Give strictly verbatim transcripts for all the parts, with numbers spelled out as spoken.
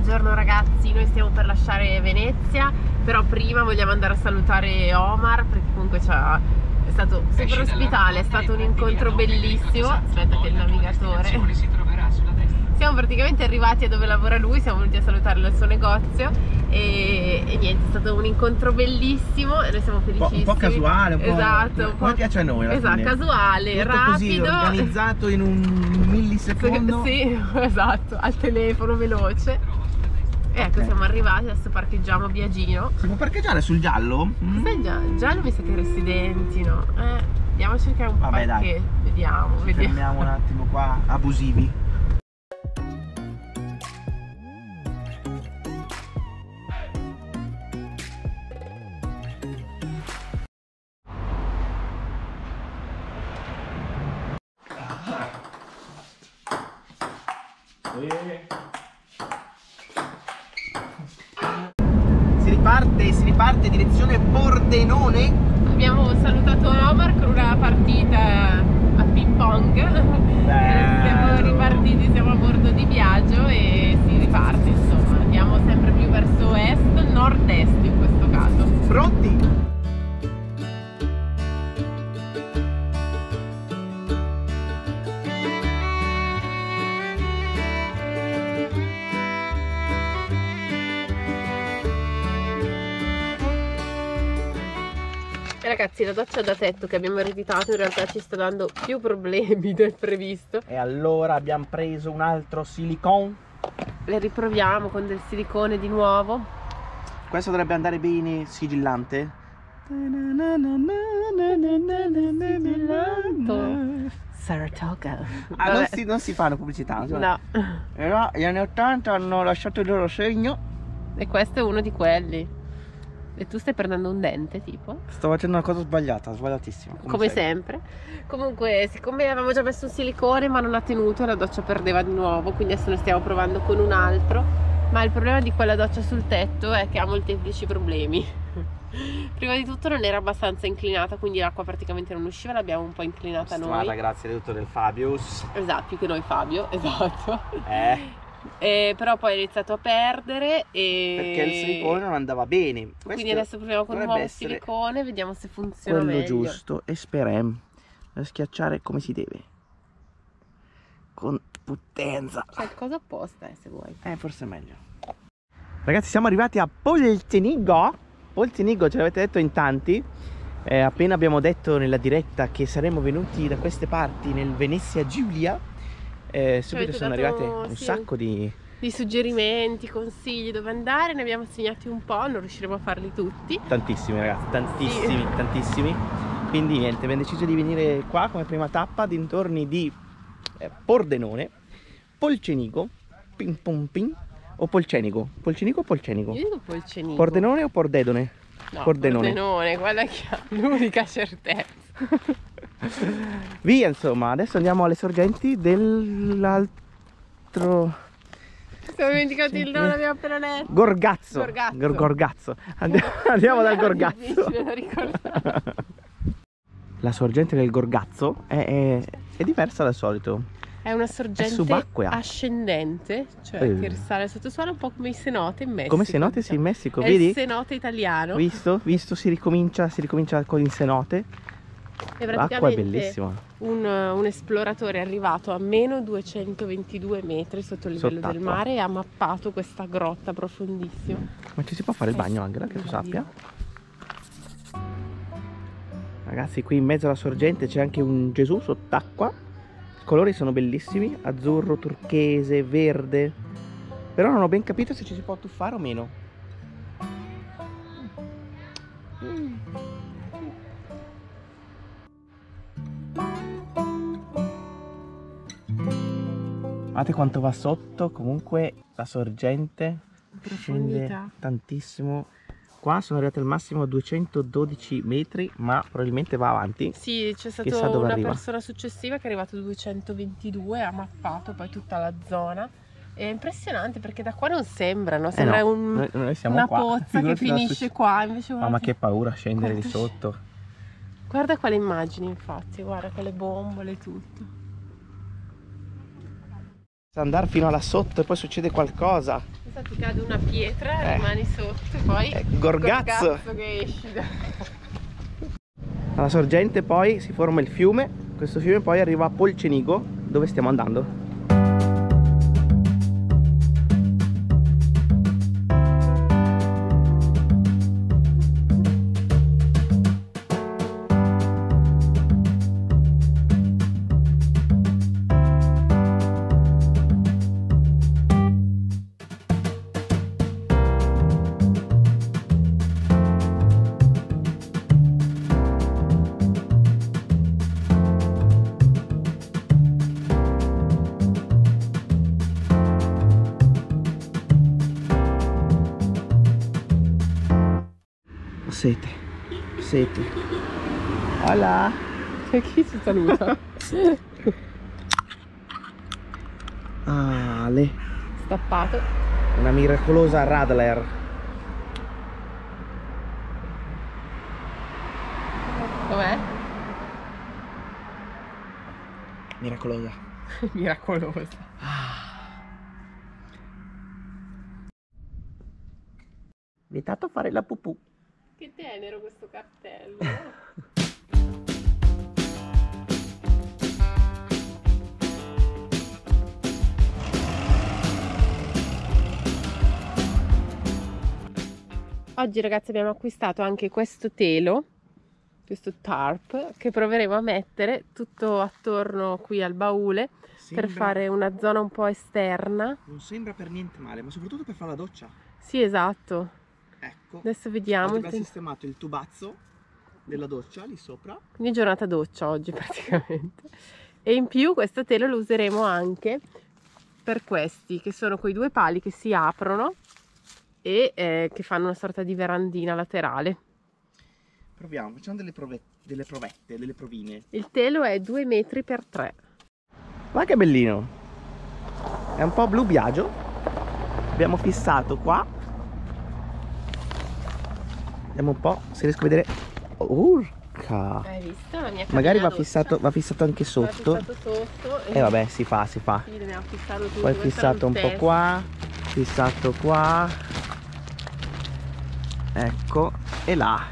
Buongiorno ragazzi, noi stiamo per lasciare Venezia, però prima vogliamo andare a salutare Omar perché comunque ci ha, è stato super ospitale, è stato un incontro bellissimo. Aspetta che il navigatore... Siamo praticamente arrivati a dove lavora lui, siamo venuti a salutarlo al suo negozio e, e niente, è stato un incontro bellissimo e noi siamo felicissimi. Un po', un po' casuale, un po'... Esatto, un come piace a noi alla esatto, fine. Casuale, tutto rapido. Così, organizzato in un millisecondo. Sì, esatto, al telefono, veloce. E ecco, Okay. siamo arrivati, adesso parcheggiamo a Biagino. Si può parcheggiare sul giallo? Mm. Sai già, già mi sa che residenti, no? Eh, andiamo a cercare un Vabbè, parcheggio, vediamo, Ci vediamo. fermiamo un attimo qua, abusivi. Si riparte, si riparte direzione Pordenone. Abbiamo salutato Omar con una partita a ping pong. Siamo ripartiti, siamo a bordo di Biagio e si riparte, insomma. Andiamo sempre più verso est, nord-est in questo caso. Pronti? E ragazzi, la doccia da tetto che abbiamo ereditato in realtà ci sta dando più problemi del previsto. E allora abbiamo preso un altro silicone. Le riproviamo con del silicone di nuovo. Questo dovrebbe andare bene sigillante. Saratoga. Ah, non si, non si fanno pubblicità. No. Però gli anni ottanta hanno lasciato il loro segno. E questo è uno di quelli. E tu stai prendendo un dente, tipo? Sto facendo una cosa sbagliata, sbagliatissima. Come, Come sempre. Comunque, siccome avevamo già messo un silicone ma non ha tenuto, la doccia perdeva di nuovo, quindi adesso ne stiamo provando con un altro. Ma il problema di quella doccia sul tetto è che ha molteplici problemi. Prima di tutto non era abbastanza inclinata, quindi l'acqua praticamente non usciva, l'abbiamo un po' inclinata Stimata, noi. grazie al dottor del Fabius. Esatto, più che noi Fabio, esatto. Eh. E però poi ha iniziato a perdere e... Perché il silicone non andava bene. Questo quindi adesso proviamo con un nuovo silicone, vediamo se funziona quello meglio. giusto e speriamo da schiacciare come si deve. Con potenza. C'è il coso apposta, eh, se vuoi. Eh, forse è meglio. Ragazzi, siamo arrivati a Polcenigo. Polcenigo, ce l'avete detto in tanti. Eh, appena abbiamo detto nella diretta che saremmo venuti da queste parti nel Venezia Giulia. Eh, subito avete sono dato, arrivate un sì, sacco di... di suggerimenti, consigli dove andare, ne abbiamo segnati un po', non riusciremo a farli tutti. Tantissimi ragazzi, tantissimi, Sì. tantissimi. Quindi niente, abbiamo deciso di venire qua come prima tappa dintorni di eh, Pordenone, Polcenigo, ping pong ping, o Polcenigo. Polcenigo o Polcenigo? Io dico Polcenigo. Pordenone o Pordedone? No, Pordenone. Pordenone, quella che ha l'unica certezza. Via, insomma, adesso andiamo alle sorgenti dell'altro... Siamo dimenticati Sì. il nome, l'abbiamo appena letto. Gorgazzo. Gorgazzo. Gor- Gorgazzo. Andiamo, andiamo dal Gorgazzo. Difficile da ricordare. La sorgente del Gorgazzo è, è, è diversa dal solito. È una sorgente subacquea. ascendente, cioè Eh. che risale al sottosuolo, un po' come i cenote in Messico. Come cenote, sì, in diciamo. Messico, È vedi? il cenote italiano. Visto? Visto? Si ricomincia, si ricomincia con il cenote. E L'acqua è praticamente bellissima. un, un esploratore è arrivato a meno duecentoventidue metri sotto il livello Sott'acqua. del mare e ha mappato questa grotta profondissima. Ma ci si può fare il Eh, bagno anche, che tu oddio. sappia? Ragazzi, qui in mezzo alla sorgente c'è anche un Gesù sott'acqua. I colori sono bellissimi, azzurro, turchese, verde. Però non ho ben capito se ci si può tuffare o meno. Mm. Guardate quanto va sotto, comunque la sorgente scende Profondità. tantissimo. Qua sono arrivati al massimo a duecentododici metri, ma probabilmente va avanti. Sì, c'è Chissà stata dove una arriva. persona successiva che è arrivata a duecentoventidue, ha mappato poi tutta la zona. È impressionante perché da qua non sembra, no? Sembra Eh no, un, noi, noi siamo una qua. pozza che Figurati la finisce succe- qua, invece Ma, guarda, ma che paura scendere di Quanto- sotto. guarda quale immagini, infatti, guarda quelle bombole e tutto. Andare fino là sotto e poi succede qualcosa. Ti cade una pietra, eh. rimani sotto e poi eh, gorgazzo. gorgazzo che esci da... Alla sorgente poi si forma il fiume. Questo fiume poi arriva a Polcenigo, dove stiamo andando. Sete, sete. Hola. Chi ci saluta? Ale. Stappato. Una miracolosa Radler. Com'è? Miracolosa. Miracolosa. Vietato fare la pupù. Che tenero questo cartello. Oggi ragazzi abbiamo acquistato anche questo telo, questo tarp, che proveremo a mettere tutto attorno qui al baule. Sembra... per fare una zona un po' esterna. Non sembra per niente male, ma soprattutto per fare la doccia. Sì, esatto. Ecco, adesso vediamo. Abbiamo sistemato il tubazzo della doccia lì sopra. Quindi giornata doccia oggi praticamente. E in più questo telo lo useremo anche per questi, che sono quei due pali che si aprono e eh, che fanno una sorta di verandina laterale. Proviamo, facciamo delle, prove, delle provette, delle provine. Il telo è due metri per tre. Ma che bellino! È un po' blu biagio. Abbiamo fissato qua. Vediamo un po' se riesco a vedere. Urca! Hai visto la mia magari va doccia? fissato, va fissato anche sotto. Va fissato sotto e eh, vabbè, si fa, si fa. Sì, dobbiamo fissarlo tutto. Poi fissato un po' qua, fissato qua. Ecco, e là.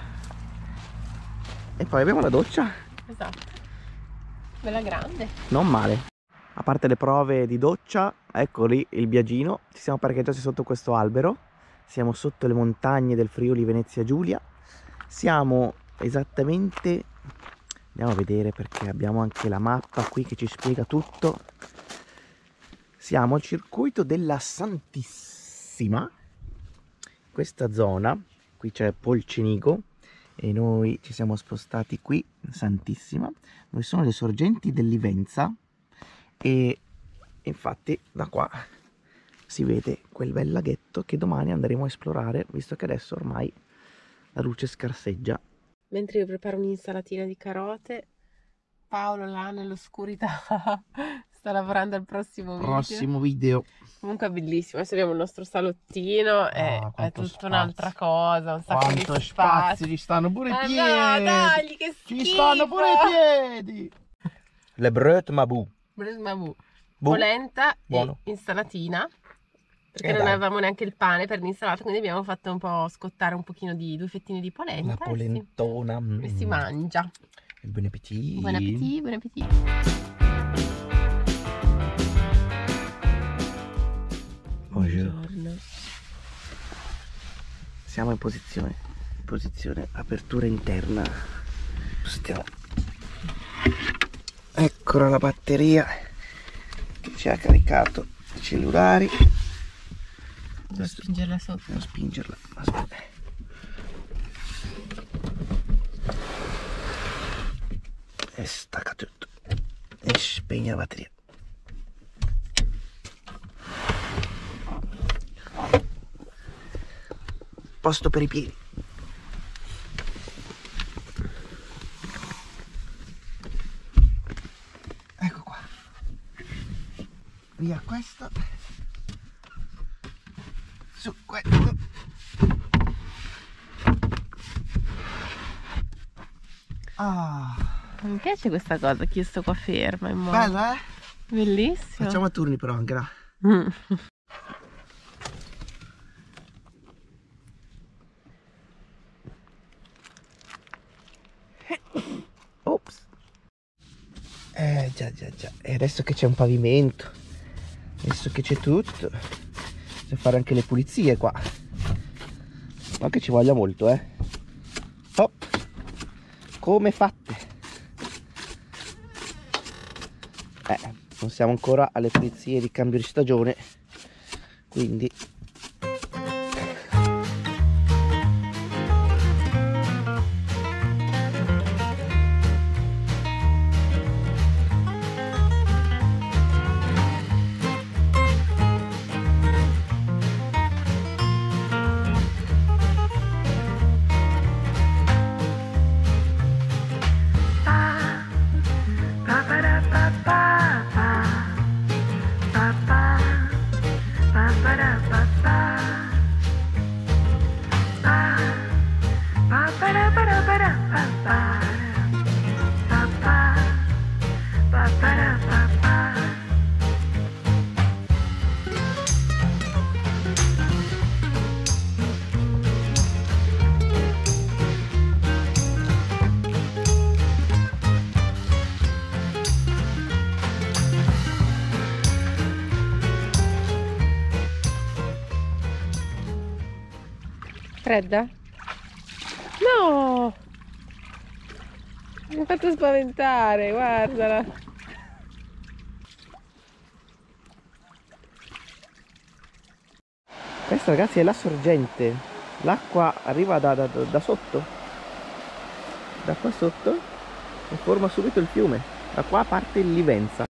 E poi abbiamo la doccia. Esatto. Bella grande. Non male. A parte le prove di doccia, ecco lì il Biagino. Ci siamo parcheggiati sotto questo albero. Siamo sotto le montagne del Friuli Venezia Giulia. Siamo esattamente, andiamo a vedere perché abbiamo anche la mappa qui che ci spiega tutto. Siamo al circuito della Santissima. Questa zona, qui c'è Polcenigo e noi ci siamo spostati qui, Santissima, dove sono le sorgenti dell'Ivenza e infatti da qua si vede quel bel laghetto che domani andremo a esplorare, visto che adesso ormai la luce scarseggia. Mentre io preparo un'insalatina di carote, Paolo là nell'oscurità sta lavorando al prossimo video. Prossimo video. Comunque è bellissimo, adesso abbiamo il nostro salottino, è, ah, è tutta un'altra cosa, un sacco quanto di spazio. Ci stanno pure i piedi. Ah, no, dai, che schifo. Ci stanno pure i piedi. Le brut mabou. Brut mabou. Polenta e insalatina. Perché eh non dai. avevamo neanche il pane per l'insalata, quindi abbiamo fatto un po' scottare un pochino di due fettine di polenta. La polentona. E si, mm. e si mangia. Buon appetito. Buon appetito, buon appetito. Buongiorno. Siamo in posizione, in posizione apertura interna. Stiamo. Eccola la batteria che ci ha caricato i cellulari. Devo spingerla sotto. Devo spingerla. Aspetta. E stacca tutto. E spegne la batteria. Posto per i piedi. Ecco qua. Via questo. Su questo. Ah. Mi piace questa cosa che io sto qua ferma in modo. Bella, eh? Bellissimo. Facciamo a turni però anche là. Mm. Ops. Eh già già già. E adesso che c'è un pavimento, adesso che c'è tutto, bisogna fare anche le pulizie qua. Ma che ci voglia molto, eh. Hop. Come fatte? Eh, non siamo ancora alle pulizie di cambio di stagione, quindi Fredda? No! Mi ha fatto spaventare, guardala. questa, ragazzi, è la sorgente. L'acqua arriva da, da, da sotto, da qua sotto, e forma subito il fiume. Da qua parte il Livenza.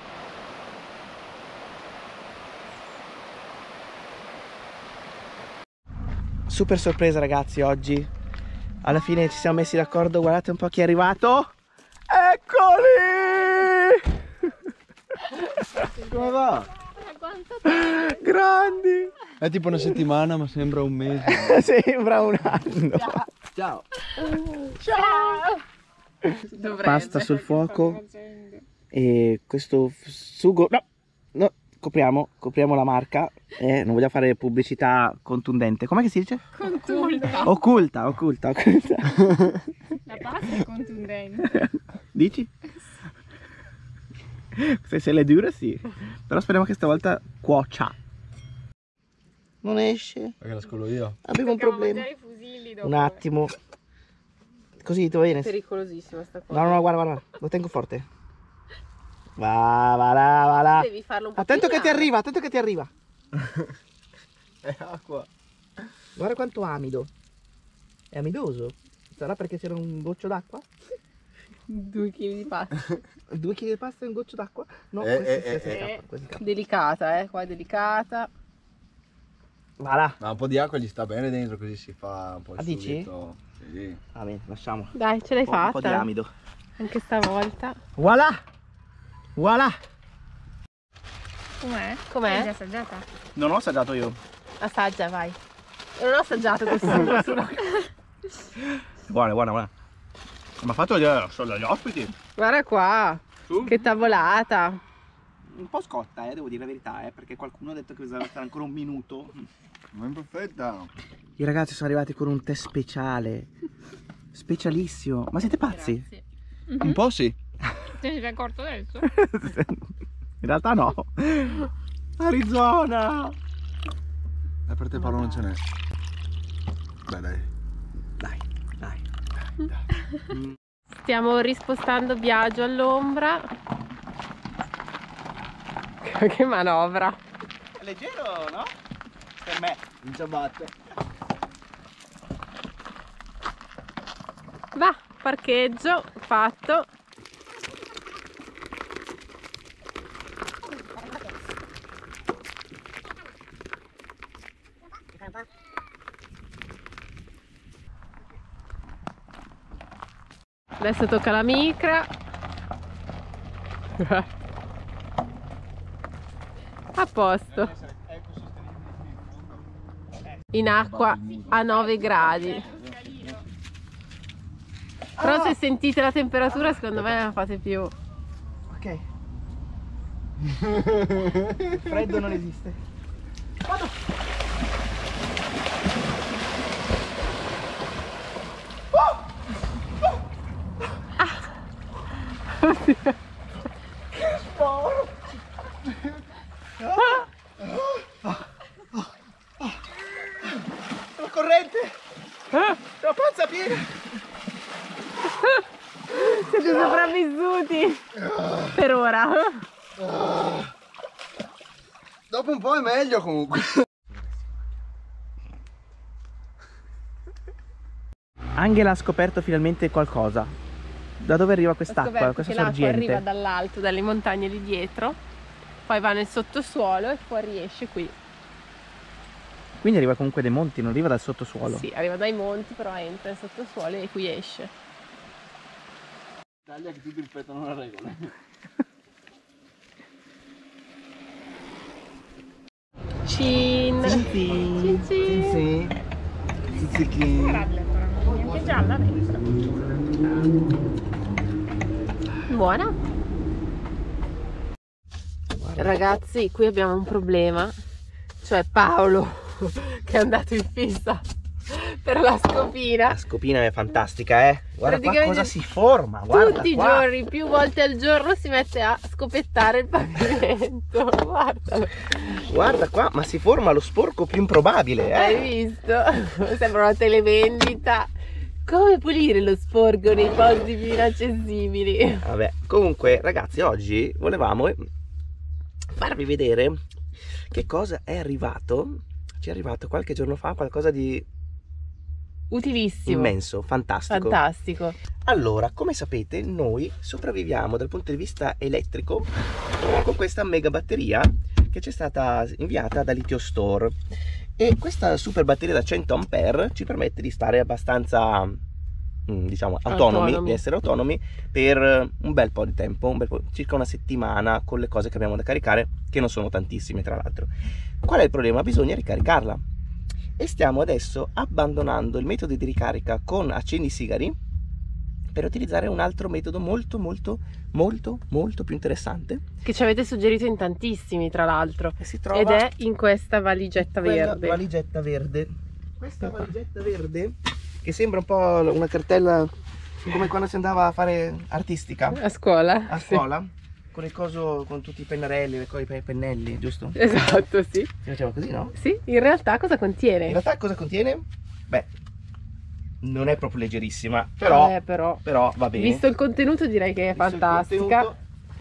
Super sorpresa, ragazzi, oggi. Alla fine ci siamo messi d'accordo. Guardate un po' chi è arrivato. Eccoli! Come va? Grandi! È tipo una settimana, ma sembra un mese. Sembra un anno. Ciao. Ciao! Pasta sul fuoco. E questo sugo. No, no, copriamo, copriamo la marca. Eh, non voglio fare pubblicità contundente. Com'è che si dice? Occulta. Occulta, occulta, occulta. La pasta è contundente. Dici? Se, se le dura sì. Però speriamo che stavolta cuocia. Non esce. Perché la scolo io? Abbiamo un problema. Un attimo. Così ti va bene? Pericolosissima sta cosa. No, no, no, guarda, guarda. Lo tengo forte. Va, va là, va là. Devi farlo un po' Attento più che ti largo. arriva, attento che ti arriva. È acqua. Guarda quanto amido. È amidoso. Sarà perché c'era un goccio d'acqua? Due chili di pasta. Due chili di pasta e un goccio d'acqua? No, Eh, questo eh, si- eh, si eh. scappa, questo scappa. Delicata, eh, qua è delicata. Va là. Ma un po' di acqua gli sta bene dentro, così si fa un po' il Ah, dici? sughetto. Sì. Va bene, lasciamo. Dai, ce l'hai Un po', un po' fatta. di amido. Anche stavolta. Voilà! Voilà! Com'è? Com'è? L'hai già assaggiata? Non ho assaggiato io. Assaggia, vai. Non ho assaggiato questo sugo sulla... Guarda, guarda, guarda. Ma ha fatto vedere solo agli ospiti. Guarda qua. Su. Che tavolata. Un po' scotta, eh, devo dire la verità, eh, perché qualcuno ha detto che bisogna stare ancora un minuto. Ma è perfetta. I ragazzi sono arrivati con un tè speciale. Specialissimo. Ma siete pazzi? Grazie. Un po' sì. Te ne sei accorto adesso? In realtà no. Arizona! E per te Paolo non ce n'è. Beh dai. Dai, dai. Stiamo rispostando Biagio all'ombra. Che manovra. È leggero, no? Per me. In ciabatte. Va, parcheggio fatto. Adesso tocca la micra. A posto. In acqua a nove gradi. Però se sentite la temperatura secondo me la fate più. Ok. Il freddo non esiste. Vado! Oh! Oh! Ah! Che sporo! Ah! Ah! Ah! Ah! La corrente! Ah! La panza piena! Siete sopravvissuti per ora. Dopo un po' è meglio comunque. Angela ha scoperto finalmente qualcosa. Da dove arriva quest'acqua, questa che l'acqua sorgente? arriva dall'alto, dalle montagne lì dietro, poi va nel sottosuolo e fuori esce qui. Quindi arriva comunque dai monti, non arriva dal sottosuolo. Sì, arriva dai monti, però entra nel sottosuolo e qui esce. Italia che tutti rispettano le regole. Cin! Sì, Cin cin! Sì. Zizzichi. Neanche gialla dentro. Buona? Ragazzi, qui abbiamo un problema, cioè Paolo che è andato in fissa per la scopina. La scopina è fantastica, eh. Guarda qua Praticamente cosa si forma, guarda tutti i qua. giorni, più volte al giorno si mette a scopettare il pavimento. Guardalo. Guarda qua, ma si forma lo sporco più improbabile, eh. Hai visto? Sembra una televendita. Come pulire lo sporco nei posti più inaccessibili? Vabbè, comunque ragazzi, oggi volevamo farvi vedere che cosa è arrivato. Ci è arrivato qualche giorno fa qualcosa di Utilissimo. immenso, fantastico. Fantastico. Allora, come sapete, noi sopravviviamo dal punto di vista elettrico con questa mega batteria che ci è stata inviata da Litio Store. E questa super batteria da cento ampere ci permette di stare abbastanza, diciamo, autonomi, Autonomi. di essere autonomi per un bel po' di tempo, un bel po', circa una settimana, con le cose che abbiamo da caricare, che non sono tantissime tra l'altro. Qual è il problema? Bisogna ricaricarla. E stiamo adesso abbandonando il metodo di ricarica con accendisigari per utilizzare un altro metodo molto molto molto molto più interessante, Che ci avete suggerito in tantissimi, tra l'altro. e si trova Ed è in questa valigetta quella verde. valigetta verde. Questa valigetta verde che sembra un po' una cartella come quando si andava a fare artistica A scuola. a Sì. scuola, con il coso, con tutti i pennarelli, le cose, i pennelli, giusto? Si Esatto, sì. faceva così, no? Sì, in realtà cosa In contiene? realtà cosa contiene? Beh, non è proprio leggerissima, però, Eh, però. però va bene. Visto il contenuto direi che è Visto il fantastica. contenuto-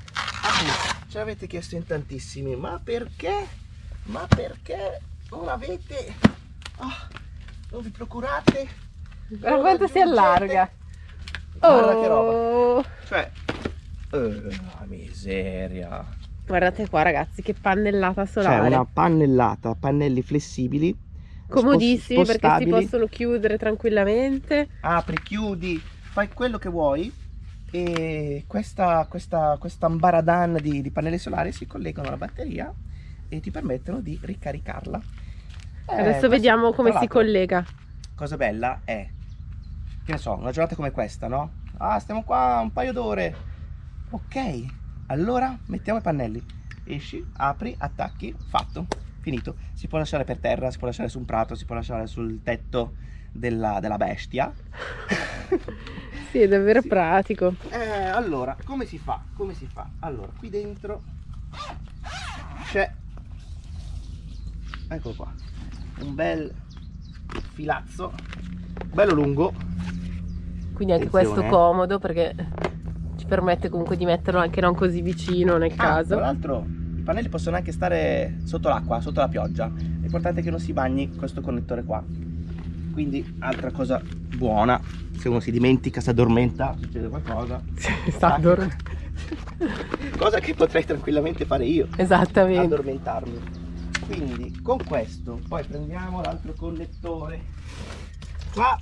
Ah, ce l'avete chiesto in tantissimi, ma perché? Ma perché non avete? Ah, non vi procurate? Guarda Non quanto si aggiungete? allarga. Guarda che roba. Oh. Cioè, eh, la miseria. Guardate qua ragazzi, che pannellata C'è solare. una pannellata, pannelli flessibili, Comodissimi spos- perché si spostabili. possono chiudere tranquillamente. Apri, chiudi, fai quello che vuoi. E questa, questa, questa ambaradan di, di pannelli solari si collegano alla batteria e ti permettono di ricaricarla. Eh, Adesso questo, vediamo come tra si l'altro, collega. cosa bella è, che ne so, una giornata come questa, no? Ah, stiamo qua un paio d'ore. Ok, allora mettiamo i pannelli. Esci, apri, attacchi, fatto, finito. Si può lasciare per terra, si può lasciare su un prato, si può lasciare sul tetto della, della bestia. Sì, è davvero Sì. pratico. Eh, allora, come si fa? Come si fa? Allora, qui dentro c'è, eccolo qua, un bel filazzo, bello lungo. Quindi anche Attenzione, questo eh. comodo perché ci permette comunque di metterlo anche non così vicino nel Ah, caso. tra l'altro i pannelli possono anche stare sotto l'acqua, sotto la pioggia. L'importante è che non si bagni questo connettore qua. Quindi altra cosa buona, se uno si dimentica, si addormenta, succede qualcosa. Sta dormendo. Cosa che potrei tranquillamente fare io, Esattamente. addormentarmi. Quindi con questo poi prendiamo l'altro connettore. Qua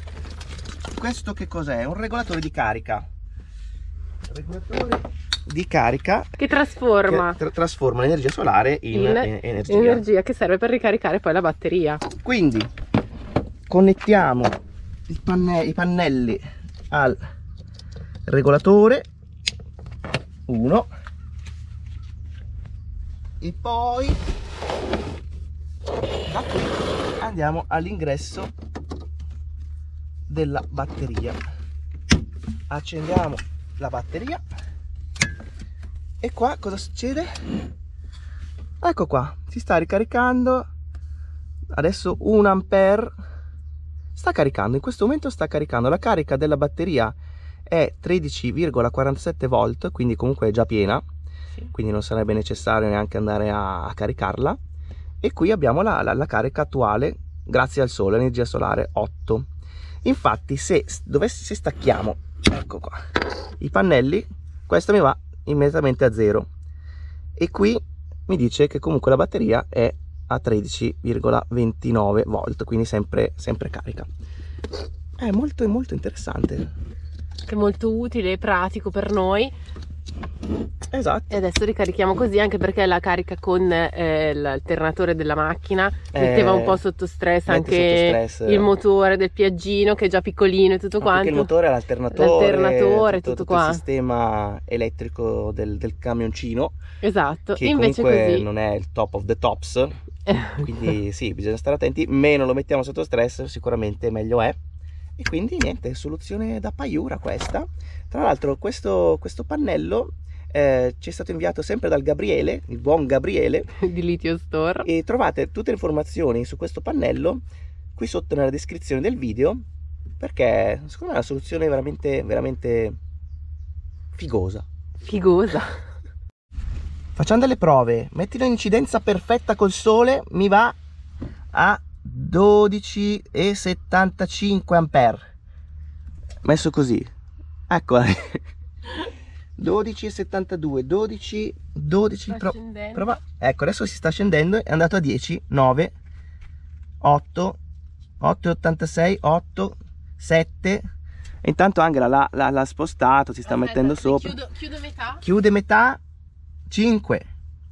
questo che cos'è? Un regolatore di carica. Regolatore di carica Che trasforma che tra- trasforma l'energia solare in, in en- energia. energia che serve per ricaricare poi la batteria. Quindi connettiamo il panne- i pannelli al regolatore, uno, e poi da qui andiamo all'ingresso della batteria. Accendiamo la batteria e qua cosa succede? Ecco qua, si sta ricaricando adesso un ampere, sta caricando, in questo momento sta caricando. La carica della batteria è tredici virgola quarantasette volt, quindi comunque è già piena, sì. Quindi non sarebbe necessario neanche andare a, a caricarla. E qui abbiamo la, la, la carica attuale grazie al sole, energia solare otto. Infatti se dovessi, se stacchiamo, ecco qua, i pannelli, questo mi va immediatamente a zero e qui mi dice che comunque la batteria è a tredici virgola ventinove volt, quindi sempre, sempre carica. È molto molto interessante, che è molto utile e pratico per noi. Esatto. E adesso ricarichiamo così, anche perché la carica con eh, l'alternatore della macchina metteva eh, un po' sotto stress anche sotto stress. Il motore del Piaggino, che è già piccolino e tutto no, quanto. Il motore è l'alternatore, l'alternatore tutto, tutto, tutto qua. Il sistema elettrico del, del camioncino. Esatto. Che invece comunque così non è il top of the tops. Quindi sì, bisogna stare attenti. Meno lo mettiamo sotto stress, sicuramente meglio è. E quindi niente, soluzione da paiura questa. Tra l'altro questo, questo pannello eh, ci è stato inviato sempre dal Gabriele, il buon Gabriele di Litio Store, e trovate tutte le informazioni su questo pannello qui sotto nella descrizione del video, perché secondo me è una soluzione veramente veramente figosa. Figosa. Facciamo delle prove, mettilo in incidenza perfetta col sole, mi va a dodici virgola settantacinque ampere, messo così, ecco. Dodici virgola settantadue, dodici, dodici, pro, prova, ecco adesso si sta scendendo, è andato a dieci, nove, otto, otto virgola ottantasei, otto, sette. E intanto Angela l'ha spostato, si sta Aspetta, mettendo sopra. Chiudo, chiudo metà. Chiude metà, cinque.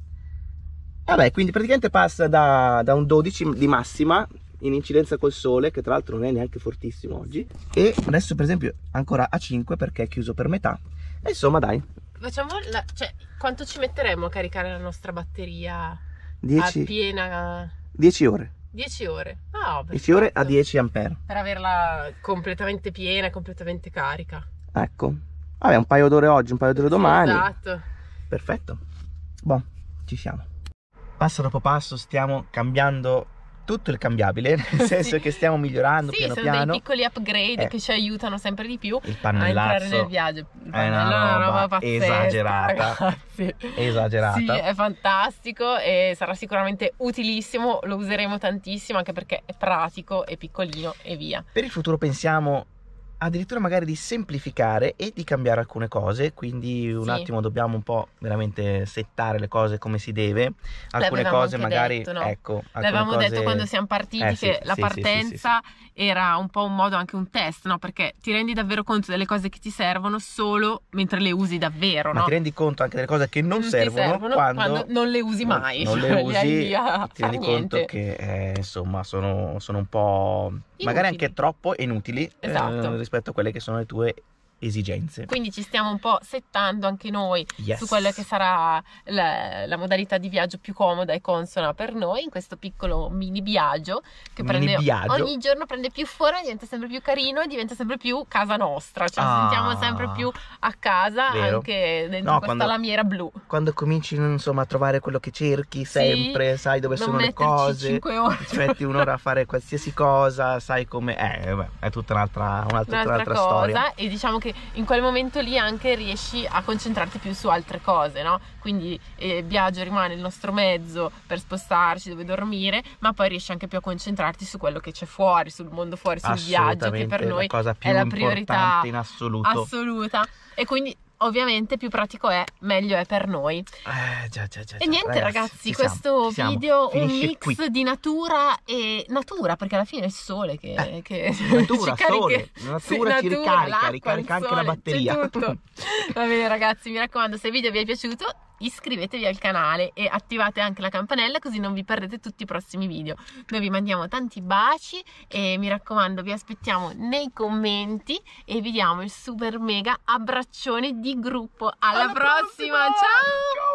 Vabbè, quindi praticamente passa da, da un dodici di massima in incidenza col sole, che tra l'altro non è neanche fortissimo oggi, e adesso per esempio ancora a cinque perché è chiuso per metà. E insomma dai, facciamo la, cioè, quanto ci metteremo a caricare la nostra batteria dieci, a piena? dieci ore. dieci ore. Ah, dieci ore a dieci ampere. Per averla completamente piena, completamente carica. Ecco. Vabbè, un paio d'ore oggi, un paio d'ore domani. Esatto. Perfetto. Boh, ci siamo. Passo dopo passo stiamo cambiando tutto il cambiabile, nel senso sì. che stiamo migliorando sì, piano sono piano. Dei piccoli upgrade eh. che ci aiutano sempre di più il a entrare nel viaggio. Il è una roba, una roba pazzesca, esagerata, ragazzi. esagerata. Sì, è fantastico e sarà sicuramente utilissimo, lo useremo tantissimo anche perché è pratico, è piccolino e via. Per il futuro pensiamo addirittura magari di semplificare e di cambiare alcune cose, quindi un sì. attimo dobbiamo un po' veramente settare le cose come si deve. Alcune cose magari detto, no? ecco, l'avevamo cose... detto quando siamo partiti eh, che sì, la sì, partenza sì, sì, sì. era un po' un modo, anche un test, no? Perché ti rendi davvero conto delle cose che ti servono solo mentre le usi davvero, ma no? ti rendi conto anche delle cose che non, non servono, servono quando... quando non le usi mai, non, non cioè, le usi, le ti rendi niente. conto che eh, insomma sono, sono un po' inutili. Magari anche troppo inutili, esatto. eh, rispetto a quelle che sono le tue esigenze. Quindi ci stiamo un po' settando anche noi yes. su quella che sarà la, la modalità di viaggio più comoda e consona per noi in questo piccolo mini viaggio che mini prende, viaggio. ogni giorno prende più forma, diventa sempre più carino e diventa sempre più casa nostra, cioè ah, ci sentiamo sempre più a casa, vero. Anche dentro no, questa quando, lamiera blu. Quando cominci insomma a trovare quello che cerchi sempre, sì, sai dove sono le cose, cinque ore. Ci metti un'ora a fare qualsiasi cosa, sai come eh, beh, è tutta un'altra un'altra, un'altra un'altra cosa storia. E diciamo che in quel momento lì anche riesci a concentrarti più su altre cose, no? Quindi eh, il viaggio rimane il nostro mezzo per spostarci, dove dormire, ma poi riesci anche più a concentrarti su quello che c'è fuori, sul mondo fuori, sul viaggio, che per noi la cosa più è la priorità in assoluto. assoluta. E quindi ovviamente più pratico è, meglio è per noi. Eh, già, già, già, e niente ragazzi, ragazzi questo siamo, video un Finisce mix qui. di natura e natura, perché alla fine è il sole che, eh, che natura, ci carica, sole, la natura sì, ci natura, ricarica, ricarica anche la batteria. C'è tutto. Va bene ragazzi, mi raccomando, se il video vi è piaciuto iscrivetevi al canale e attivate anche la campanella così non vi perdete tutti i prossimi video. Noi vi mandiamo tanti baci e mi raccomando vi aspettiamo nei commenti e vi diamo il super mega abbraccione di gruppo. Alla, Alla prossima. prossima, ciao!